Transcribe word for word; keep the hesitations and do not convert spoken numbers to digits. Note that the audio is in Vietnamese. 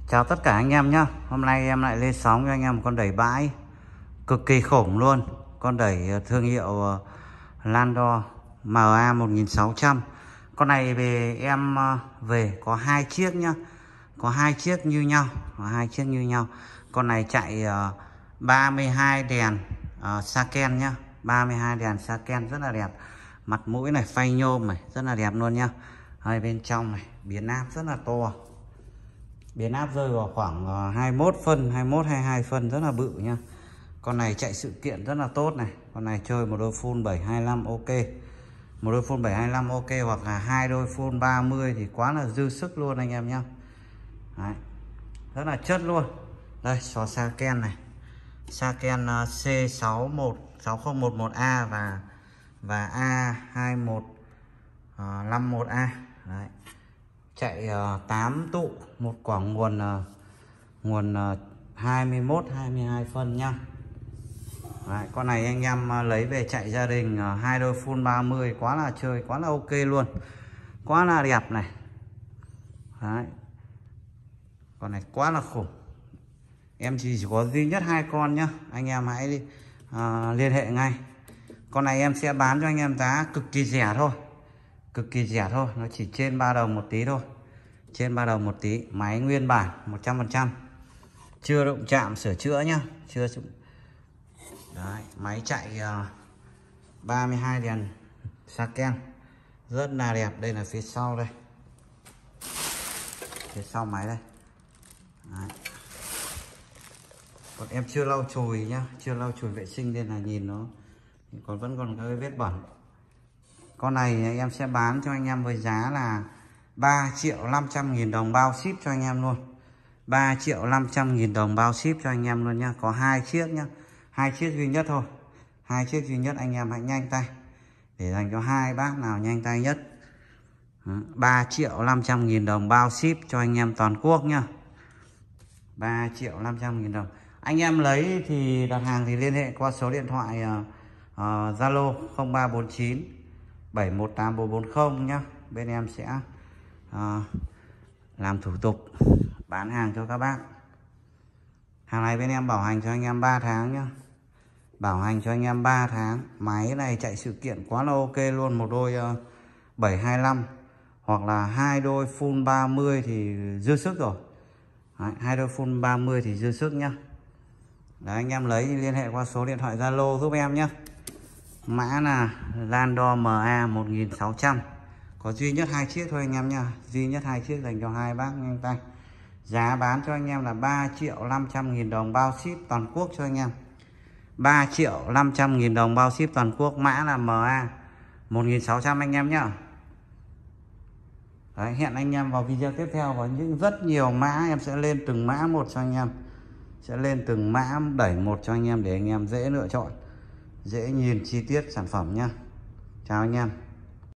Chào tất cả anh em nhé. Hôm nay em lại lên sóng cho anh em một con đẩy bãi cực kỳ khủng luôn. Con đẩy thương hiệu Landor M A một nghìn sáu trăm. Con này về em về có hai chiếc nhá. Có hai chiếc như nhau, có hai chiếc như nhau. Con này chạy ba mươi hai đèn uh, Saken nhá. ba mươi hai đèn Saken rất là đẹp. Mặt mũi này phay nhôm này, rất là đẹp luôn nhá. Ở bên trong này, biến áp rất là to. Biến áp rơi vào khoảng hai mươi mốt phân, hai mươi mốt hai mươi hai phân, rất là bự nha. Con này chạy sự kiện rất là tốt này. Con này chơi một đôi full bảy hai lăm ok. Một đôi full bảy hai lăm ok, hoặc là hai đôi full ba mươi thì quá là dư sức luôn anh em nhá. Đấy. Rất là chất luôn. Đây, xóa Saken này. Saken C sáu một sáu không một một A và và A hai một năm một A. Đấy. Chạy uh, tám tụ, một quả nguồn uh, nguồn uh, hai mươi mốt hai mươi hai phân nhá. Đấy, con này anh em uh, lấy về chạy gia đình, uh, hai đôi full ba mươi quá là chơi, quá là ok luôn. Quá là đẹp này. Đấy. Con này quá là khủng. Em chỉ có duy nhất hai con nhá. Anh em hãy đi, uh, liên hệ ngay. Con này em sẽ bán cho anh em giá cực kỳ rẻ thôi. Cực kỳ rẻ thôi, nó chỉ trên ba đồng một tí thôi. Trên ba đồng một tí, máy nguyên bản một trăm phần trăm. Chưa động chạm sửa chữa nhá, chưa. Đấy, máy chạy uh, ba mươi hai đèn Saken. Rất là đẹp, đây là phía sau đây. Phía sau máy đây. Đấy. Còn em chưa lau chùi nhá, chưa lau chùi vệ sinh nên là nhìn nó còn vẫn còn cái vết bẩn. Con này em sẽ bán cho anh em với giá là ba triệu năm trăm nghìn đồng bao ship cho anh em luôn. ba triệu năm trăm nghìn đồng bao ship cho anh em luôn nhá. Có hai chiếc nhá. Hai chiếc duy nhất thôi. Hai chiếc duy nhất, anh em hãy nhanh tay để dành cho hai bác nào nhanh tay nhất. ba triệu năm trăm nghìn đồng bao ship cho anh em toàn quốc nhá. ba triệu năm trăm nghìn đồng. Anh em lấy thì đặt hàng thì liên hệ qua số điện thoại Zalo uh, uh, không ba bốn chín bảy một tám bốn bốn không nhá. Bên em sẽ uh, làm thủ tục bán hàng cho các bác. Hàng này bên em bảo hành cho anh em ba tháng nhá. Bảo hành cho anh em ba tháng. Máy này chạy sự kiện quá là ok luôn. Một đôi uh, bảy hai lăm hoặc là hai đôi full ba mươi thì dư sức rồi. Đấy, hai đôi full ba mươi thì dư sức nhá. Đấy, anh em lấy thì liên hệ qua số điện thoại Zalo giúp em nhé. Mã là Landor M A một nghìn sáu trăm. Có duy nhất hai chiếc thôi anh em nha. Duy nhất hai chiếc dành cho hai bác nhanh tay. Giá bán cho anh em là ba triệu năm trăm nghìn đồng bao ship toàn quốc cho anh em. ba triệu năm trăm nghìn đồng bao ship toàn quốc. Mã là M A một nghìn sáu trăm anh em nhá. Đấy, hẹn anh em vào video tiếp theo có những rất nhiều mã. Em sẽ lên từng mã một cho anh em. Sẽ lên từng mã đẩy một cho anh em để anh em dễ lựa chọn, dễ nhìn chi tiết sản phẩm nhá. Chào anh em.